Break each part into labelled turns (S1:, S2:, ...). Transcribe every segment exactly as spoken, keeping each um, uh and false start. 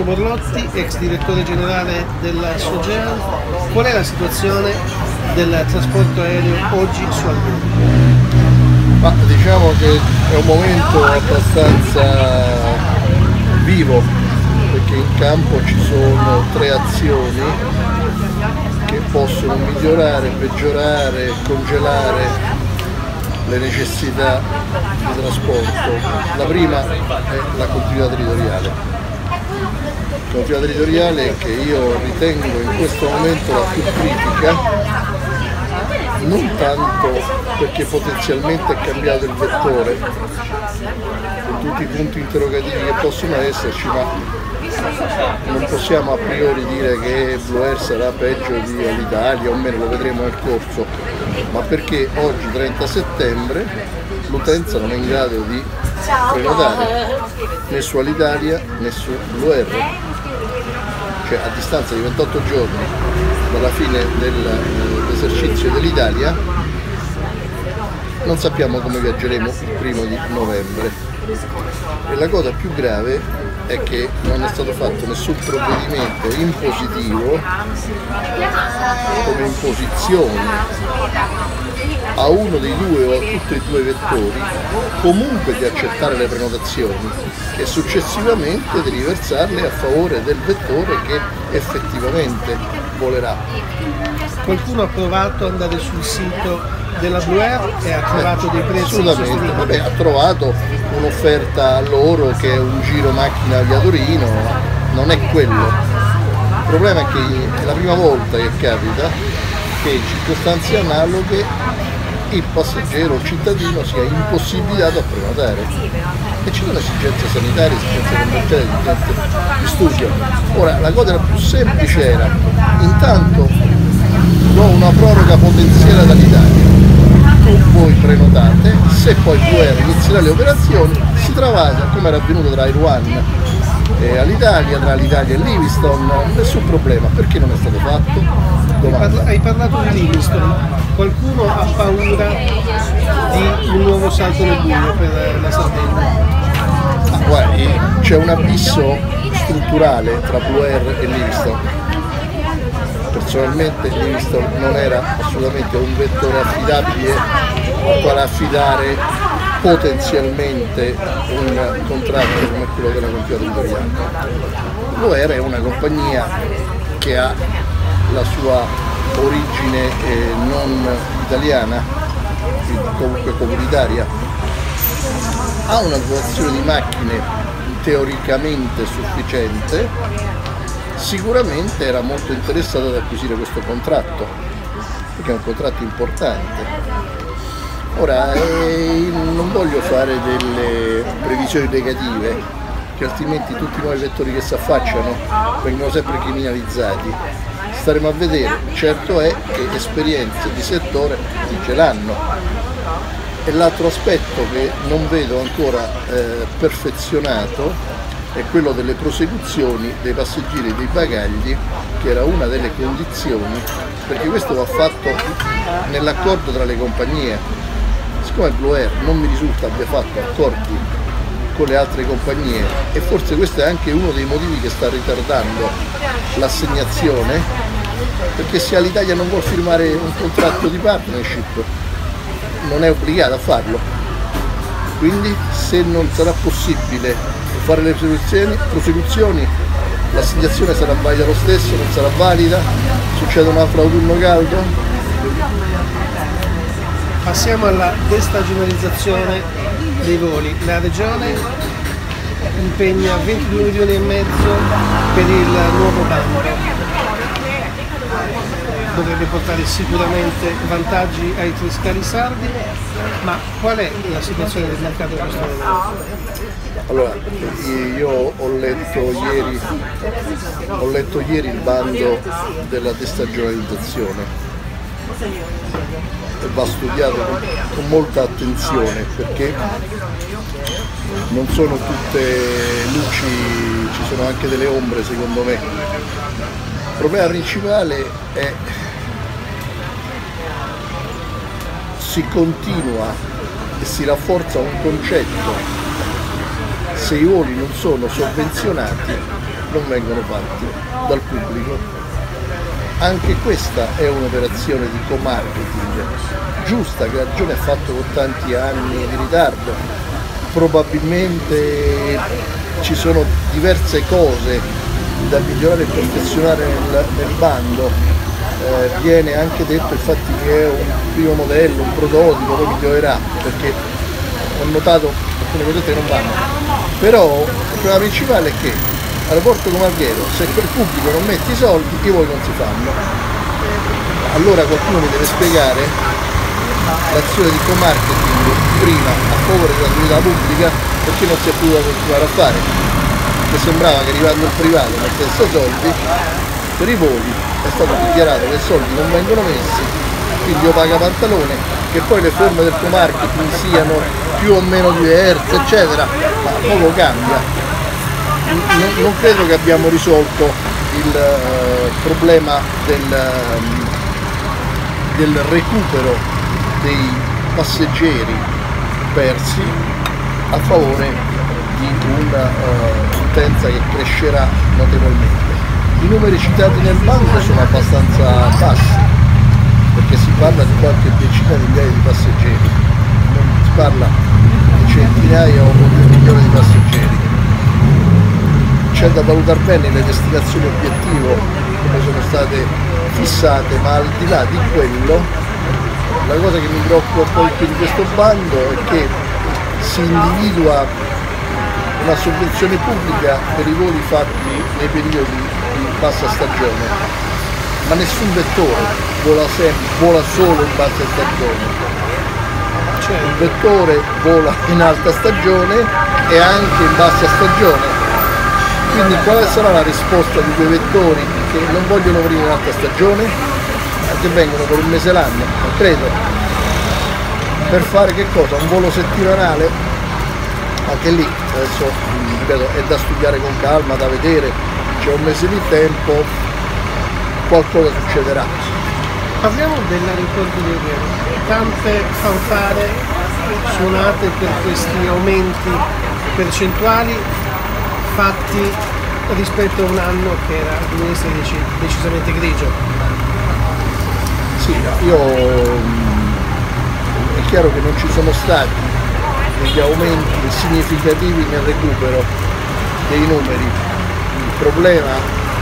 S1: Roberto Borlotti, ex direttore generale della Sogeal. Qual è la situazione del trasporto aereo oggi su Alberni?
S2: Ma diciamo che è un momento abbastanza vivo, perché in campo ci sono tre azioni che possono migliorare, peggiorare, congelare le necessità di trasporto. La prima è la continuità territoriale. Continuità territoriale che io ritengo in questo momento la più critica, non tanto perché potenzialmente è cambiato il vettore, con tutti i punti interrogativi che possono esserci, ma non possiamo a priori dire che Blue Air sarà peggio di Alitalia, o meno, lo vedremo nel corso, ma perché oggi trenta settembre l'utenza non è in grado di prenotare né su Alitalia né su Blue Air, cioè a distanza di ventotto giorni dalla fine dell'esercizio dell'Italia non sappiamo come viaggeremo il primo di novembre. E la cosa più grave è che non è stato fatto nessun provvedimento in positivo come imposizione a uno dei due o a tutti e due i vettori comunque di accettare le prenotazioni e successivamente di riversarle a favore del vettore che effettivamente volerà.
S1: Qualcuno ha provato ad andare sul sito della Blue Air e ha trovato dei prezzi?
S2: Assolutamente, vabbè, ha trovato un'offerta a loro che è un giro macchina via Torino, non è quello. Il problema è che è la prima volta che capita che in circostanze analoghe il passeggero o il cittadino sia impossibilitato a prenotare. E ci sono esigenze sanitarie, esigenze commerciali, esigenze di studio. Ora, la cosa più semplice era, intanto do una proroga potenziale dall'Italia, tu voi prenotate, se poi Blue Air inizierà le operazioni si travasa, come era avvenuto tra Air One e Alitalia, tra l'Italia e Livingston, nessun problema. Perché non è stato fatto? Domanda.
S1: Hai parlato di Livingston, qualcuno ha paura di un nuovo salto nel buio per la Sardegna?
S2: Ah, guardi, c'è un abisso strutturale tra Blue Air e Livingston. Personalmente Livingston non era assolutamente un vettore affidabile al quale affidare potenzialmente un contratto come quello della continuità territoriale. Blue Air è una compagnia che ha la sua origine eh, non italiana, comunque comunitaria, ha una dotazione di macchine teoricamente sufficiente, sicuramente era molto interessata ad acquisire questo contratto, perché è un contratto importante. Ora, eh, non voglio fare delle previsioni negative, che altrimenti tutti i nuovi vettori che si affacciano vengono sempre criminalizzati. Staremo a vedere. Certo è che esperienze di settore ce l'hanno. E l'altro aspetto che non vedo ancora eh, perfezionato è quello delle prosecuzioni dei passeggeri e dei bagagli, che era una delle condizioni, perché questo va fatto nell'accordo tra le compagnie. Siccome Blue Air non mi risulta abbia fatto accordi con le altre compagnie, e forse questo è anche uno dei motivi che sta ritardando l'assegnazione, perché se Alitalia non vuole firmare un contratto di partnership non è obbligata a farlo, quindi se non sarà possibile fare le prosecuzioni, prosecuzioni l'assegnazione sarà valida lo stesso, non sarà valida, succede un altro autunno caldo.
S1: Passiamo alla destagionalizzazione dei voli. La Regione impegna ventidue milioni e mezzo per il nuovo bando. Dovrebbe portare sicuramente vantaggi ai triscali sardi, ma qual è la situazione del mercato di questo momento?
S2: Allora, io ho letto ieri, ho letto ieri il bando della destagionalizzazione e va studiato con, con molta attenzione, perché non sono tutte luci, ci sono anche delle ombre secondo me. Il problema principale è si continua e si rafforza un concetto: se i voli non sono sovvenzionati non vengono fatti dal pubblico. Anche questa è un'operazione di co-marketing giusta, che la Regione ha fatto con tanti anni di ritardo. Probabilmente ci sono diverse cose da migliorare e perfezionare nel, nel bando. Eh, viene anche detto infatti che è un primo modello, un prototipo, poi migliorerà, perché ho notato alcune cose che non vanno. Però il problema principale è che all'aeroporto come Alghero, se quel pubblico non mette i soldi, i voli non si fanno. Allora qualcuno mi deve spiegare l'azione di co-marketing prima a favore della sanità pubblica, perché non si è potuta continuare a fare. Perché sembrava che arrivando il privato mettesse soldi, per i voli è stato dichiarato che i soldi non vengono messi, quindi io pago pantalone, che poi le forme del co-marketing siano più o meno diverse, eccetera, ma poco cambia. Non credo che abbiamo risolto il uh, problema del, uh, del recupero dei passeggeri persi a favore di un'utenza uh, che crescerà notevolmente. I numeri citati nel bando sono abbastanza bassi, perché si parla di qualche decina di migliaia di passeggeri, non si parla di centinaia o di milioni di passeggeri. C'è da valutare bene le destinazioni obiettivo come sono state fissate, ma al di là di quello la cosa che mi preoccupa un po' di più di questo bando è che si individua una sovvenzione pubblica per i voli fatti nei periodi di bassa stagione, ma nessun vettore vola, sempre, vola solo in bassa stagione. Cioè, il vettore vola in alta stagione e anche in bassa stagione. Quindi quale sarà la risposta di quei vettori che non vogliono venire in alta stagione, che vengono per un mese l'anno? Non credo. Per fare che cosa? Un volo settimanale? Anche lì, adesso ripeto, è da studiare con calma, da vedere, c'è un mese di tempo, qualcosa succederà.
S1: Parliamo dell'aeroporto di Alghero. Tante fanfare suonate per questi aumenti percentuali fatti rispetto a un anno che era il duemilasedici decisamente grigio.
S2: Sì, io è chiaro che non ci sono stati degli aumenti significativi nel recupero dei numeri. Il problema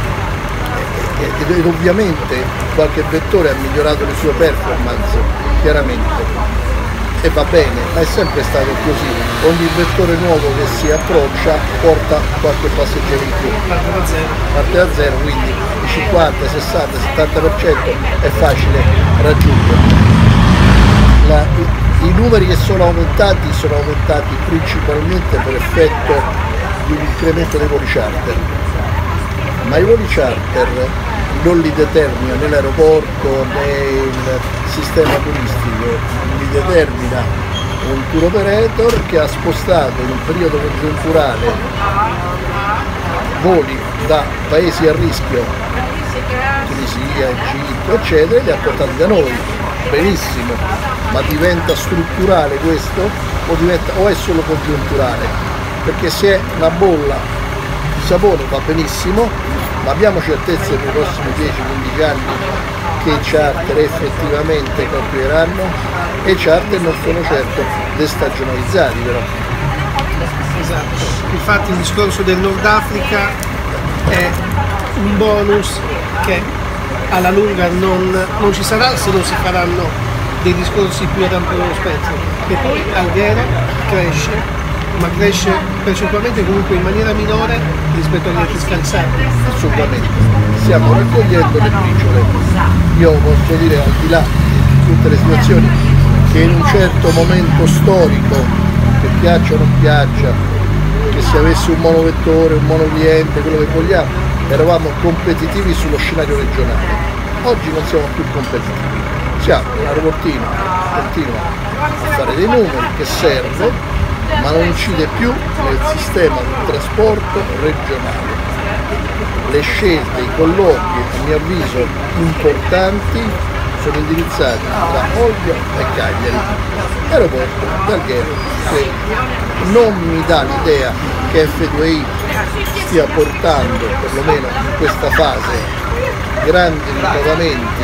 S2: è, ed ovviamente qualche vettore ha migliorato le sue performance, chiaramente. E va bene, ma è sempre stato così, ogni vettore nuovo che si approccia porta qualche passeggero in più,
S1: parte da zero,
S2: parte da zero, quindi il cinquanta, sessanta, settanta per cento è facile raggiungere. La, i, I numeri che sono aumentati sono aumentati principalmente per effetto di un incremento dei voli charter, ma i voli charter non li determina né l'aeroporto né il sistema turistico, li determina un tour operator che ha spostato in un periodo congiunturale voli da paesi a rischio, Tunisia, Egitto, eccetera, e li ha portati da noi. Benissimo, ma diventa strutturale questo o, diventa, o è solo congiunturale? Perché se è una bolla di sapone va benissimo, ma abbiamo certezze per i prossimi dieci quindici anni che i charter effettivamente colpiranno, e i charter non sono certo destagionalizzati però.
S1: Esatto, infatti il discorso del Nord Africa è un bonus che alla lunga non, non ci sarà se non si faranno dei discorsi più ad ampio spettro, e poi Alghero cresce, ma cresce percentualmente comunque in maniera minore rispetto agli altri scalzati.
S2: Assolutamente, stiamo raccogliendo le briciole. Io posso dire, al di là di tutte le situazioni, che in un certo momento storico, che piaccia o non piaccia, che si avesse un monovettore, un monocliente, quello che vogliamo, eravamo competitivi sullo scenario regionale. Oggi non siamo più competitivi, siamo un aeroportino che continua a fare dei numeri, che serve, ma non incide più nel sistema di trasporto regionale. Le scelte, i colloqui, a mio avviso importanti, sono indirizzati tra Olbia e Cagliari. Aeroporto d'Alghero, che non mi dà l'idea che F due I stia portando, perlomeno in questa fase, grandi rinnovamenti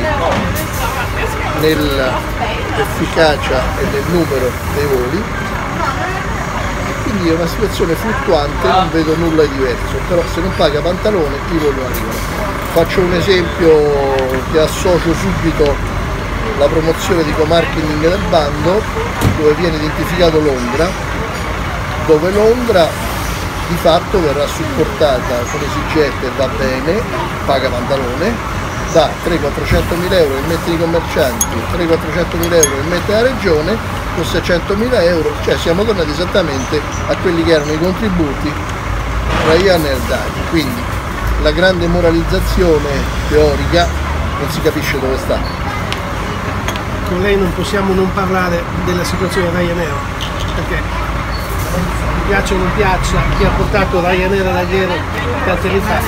S2: nell'efficacia e nel numero dei voli, quindi è una situazione fluttuante, non vedo nulla di diverso, però se non paga Pantalone i voli non arrivano. Faccio un esempio che associo subito la promozione di co-marketing del bando, dove viene identificato Londra, dove Londra di fatto verrà supportata con EasyJet e va bene, paga Pantalone, da trecento quattrocento mila euro in mette i commercianti, trecento quattrocento mila euro in mette la regione, con seicentomila euro, cioè siamo tornati esattamente a quelli che erano i contributi Ryanair dati, quindi la grande moralizzazione teorica non si capisce dove sta.
S1: Con lei non possiamo non parlare della situazione Ryanair, perché piaccia o non piaccia, chi ha portato Ryanair all'Alghero tanti anni fa.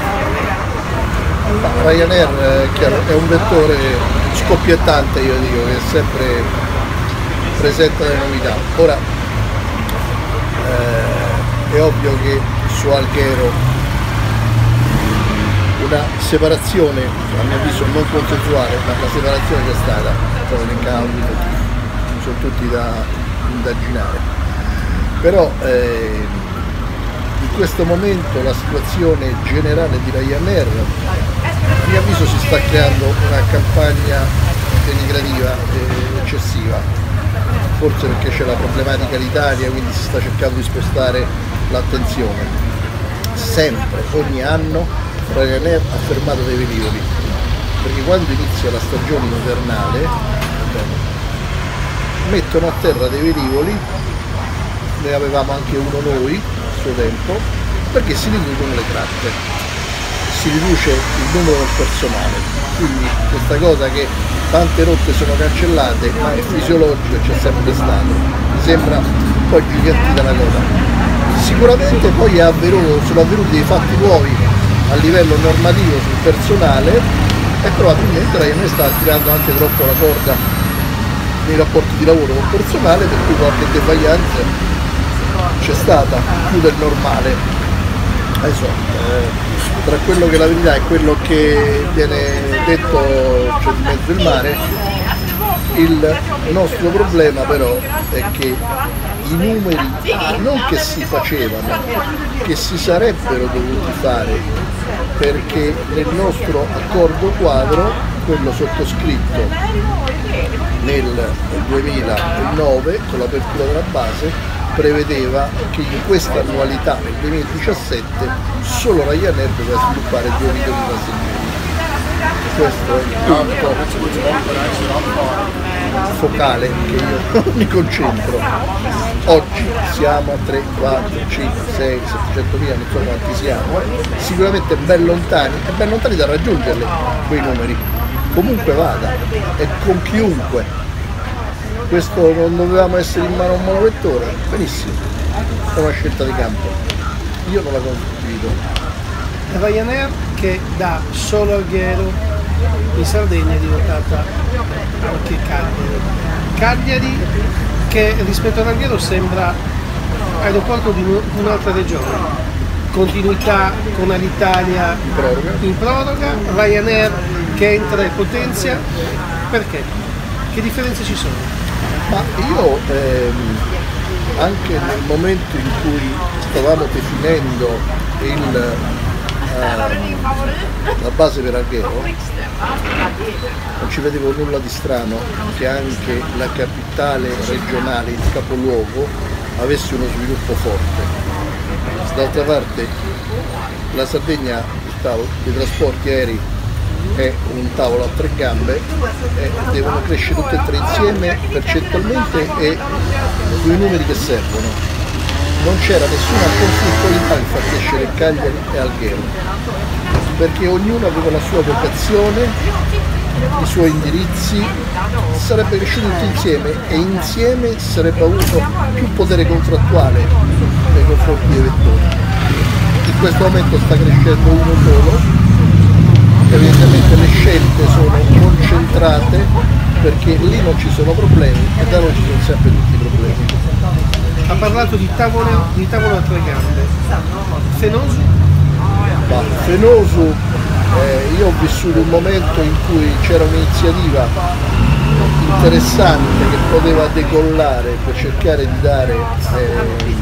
S2: Ryanair eh, chiaro, è un vettore scoppiettante, io dico, che è sempre presenta le novità. Ora eh, è ovvio che su Alghero una separazione, a mio avviso non consensuale, ma la separazione c'è stata, sono elencati, sono tutti da indaginare. Però eh, in questo momento la situazione generale di Ryanair, a mio avviso, si sta creando una campagna denigrativa eh, eccessiva, forse perché c'è la problematica d'Italia, quindi si sta cercando di spostare l'attenzione. Sempre, ogni anno, Ryanair ha fermato dei velivoli, perché quando inizia la stagione invernale mettono a terra dei velivoli, ne avevamo anche uno noi a suo tempo, perché si riducono le tratte, si riduce il numero del personale, quindi questa cosa che tante rotte sono cancellate, ma è fisiologico, c'è sempre stato, mi sembra un po' gigantita la cosa. Sicuramente poi è avvenuto, sono avvenuti dei fatti nuovi a livello normativo sul personale e probabilmente Ryanair sta tirando anche troppo la corda nei rapporti di lavoro con il personale, per cui qualche defaillance c'è stata, più del normale. Adesso, eh, tra quello che è la verità e quello che viene detto, c'è di mezzo il mare. Il nostro problema però è che i numeri non che si facevano, che si sarebbero dovuti fare, perché nel nostro accordo quadro, quello sottoscritto nel duemilanove con l'apertura della base, prevedeva che in questa annualità, nel duemiladiciassette, solo Ryanair doveva sviluppare due milioni di passeggeri. Questo è il punto focale che io mi concentro. Oggi siamo a tre, quattro, cinque, sei, settecentomila, non so quanti siamo, sicuramente ben lontani, e ben lontani da raggiungerli quei numeri. Comunque vada, e con chiunque. Questo non dovevamo essere in mano a un monovettore, benissimo, è una scelta di campo, io non la condivido.
S1: Ryanair che da solo Alghero in Sardegna è diventata anche Cagliari. Cagliari che rispetto ad Alghero sembra aeroporto di un'altra regione, continuità con Alitalia
S2: In proroga.
S1: in proroga, Ryanair che entra e potenzia, perché? Che differenze ci sono?
S2: Ma io ehm, anche nel momento in cui stavamo definendo il, eh, la base per Alghero, non ci vedevo nulla di strano che anche la capitale regionale, il capoluogo, avesse uno sviluppo forte. D'altra parte la Sardegna, il tavolo dei trasporti aerei, è un tavolo a tre gambe e devono crescere tutte e tre insieme percentualmente e due numeri che servono. Non c'era nessuna conflittualità che fa crescere Cagliari e Alghero, perché ognuno aveva la sua vocazione, i suoi indirizzi, sarebbe cresciuto tutti insieme e insieme si sarebbe avuto più potere contrattuale nei confronti dei vettori. In questo momento sta crescendo uno solo. Evidentemente le scelte sono concentrate entrate, perché lì non ci sono problemi e da noi ci sono sempre tutti i problemi.
S1: Ha parlato di tavolo, di tavolo a tre gambe. Fenosu?
S2: Ma Fenosu, eh, io ho vissuto un momento in cui c'era un'iniziativa interessante che poteva decollare per cercare di dare eh,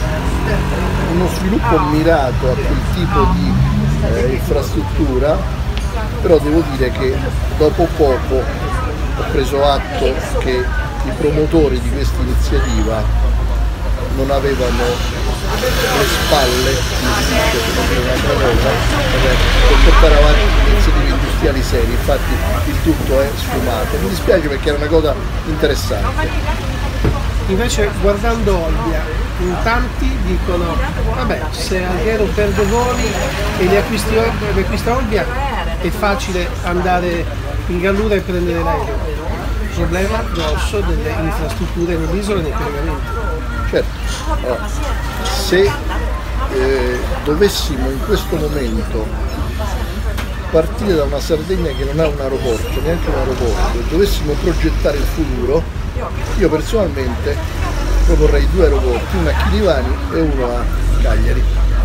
S2: uno sviluppo mirato a quel tipo di eh, infrastruttura, però devo dire che dopo poco ho preso atto che i promotori di questa iniziativa non avevano le spalle, un'altra cosa, per portare avanti iniziative industriali serie. Infatti il tutto è sfumato. Mi dispiace perché era una cosa interessante.
S1: Invece guardando Olbia, in tanti dicono vabbè, se Alghero perde voli e li acquisti, li acquista Olbia è facile andare in Gallura e prendere l'aereo. Problema grosso delle infrastrutture nell'isola e nei collegamenti.
S2: Certo, allora, se eh, dovessimo in questo momento partire da una Sardegna che non ha un aeroporto, neanche un aeroporto, e dovessimo progettare il futuro, io personalmente proporrei due aeroporti, uno a Chirivani e uno a Cagliari,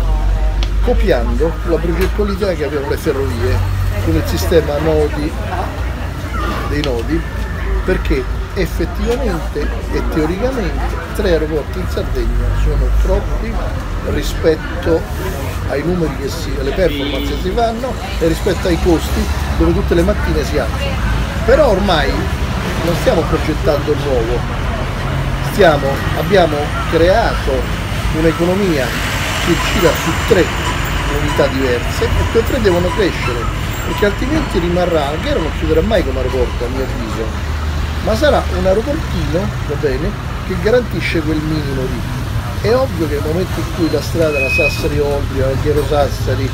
S2: copiando la progettualità che avevano le ferrovie con il sistema nodi, dei nodi, perché effettivamente e teoricamente tre aeroporti in Sardegna sono troppi rispetto ai numeri che si, alle performance che si fanno e rispetto ai costi dove tutte le mattine si alzano. Però ormai non stiamo progettando nuovo, stiamo, abbiamo creato un'economia che gira su tre unità diverse e quelle tre devono crescere, perché altrimenti rimarrà, Alghero non chiuderà mai come aeroporto a mio avviso, ma sarà un aeroportino, va bene, che garantisce quel minimo di. È ovvio che nel momento in cui la strada, la Sassari-Olbia, Alghero-Sassari,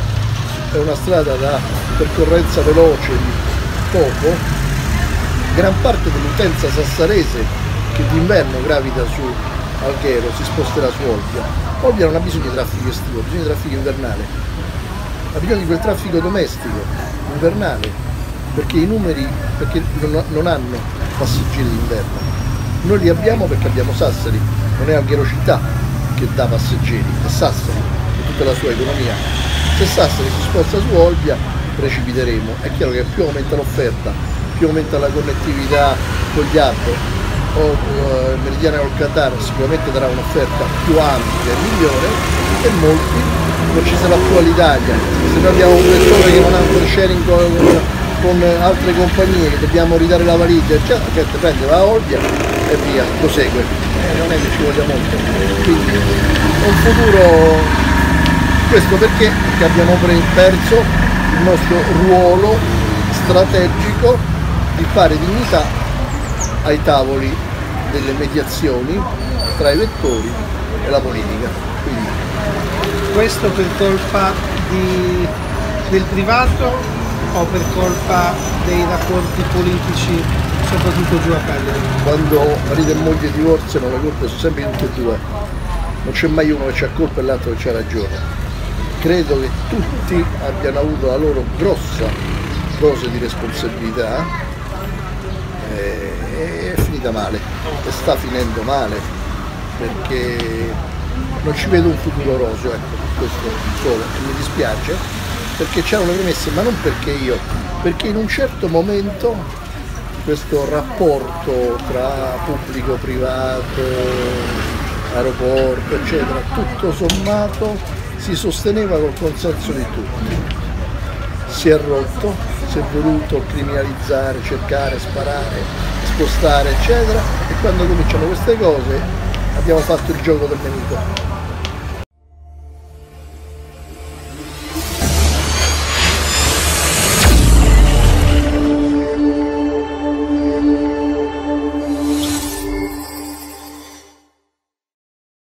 S2: è una strada da percorrenza veloce di poco, gran parte dell'utenza sassarese che d'inverno gravita su Alghero si sposterà su Olbia. Olbia non ha bisogno di traffico estivo, ha bisogno di traffico invernale, ha bisogno di quel traffico domestico, invernale, perché i numeri, perché non, non hanno passeggeri d'inverno. Noi li abbiamo perché abbiamo Sassari, non è Alghero città che dà passeggeri, è Sassari e tutta la sua economia. Se Sassari si sposta su Olbia precipiteremo. È chiaro che più aumenta l'offerta, più aumenta la connettività con gli hub o uh, Meridiana col Qatar, sicuramente darà un'offerta più ampia e migliore e molti non ci sarà più all'Italia. Se noi abbiamo un vettore che non ha un sharing con, con altre compagnie che dobbiamo ridare la valigia, eccetera, la gente prende, va a Olbia e via, prosegue. Eh, non è che ci voglia molto. Quindi è un futuro, questo perché? Perché abbiamo perso il nostro ruolo strategico di fare dignità ai tavoli delle mediazioni tra i vettori e la politica. Quindi,
S1: questo per colpa di, del privato o per colpa dei rapporti politici, soprattutto giù a Cagliari?
S2: Quando marito e moglie divorziano le colpe sono sempre tutte e due, non c'è mai uno che c'ha colpa e l'altro che c'ha ragione. Credo che tutti abbiano avuto la loro grossa dose di responsabilità e è finita male e sta finendo male, perché non ci vedo un futuro roseo, ecco, questo solo, mi dispiace, perché c'erano le premesse, ma non perché io, perché in un certo momento questo rapporto tra pubblico, privato, aeroporto, eccetera, tutto sommato si sosteneva col consenso di tutti. Si è rotto, si è voluto criminalizzare, cercare, sparare, spostare, eccetera, e quando cominciano queste cose abbiamo fatto il gioco del nemico.